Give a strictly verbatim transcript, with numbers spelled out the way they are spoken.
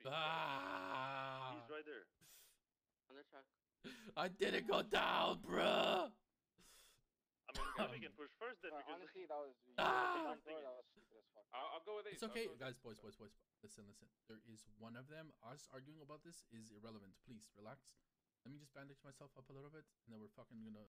Ah! He's right there. On the truck. I didn't go down, bruh. I mean, we can push first then. Uh, Because honestly, that was. Ah! That was stupid as fuck. I'll, I'll go with it. It's okay, guys, boys, boys, boys. Listen, listen. There is one of them. Us arguing about this is irrelevant. Please relax. Let me just bandage myself up a little bit, and then we're fucking gonna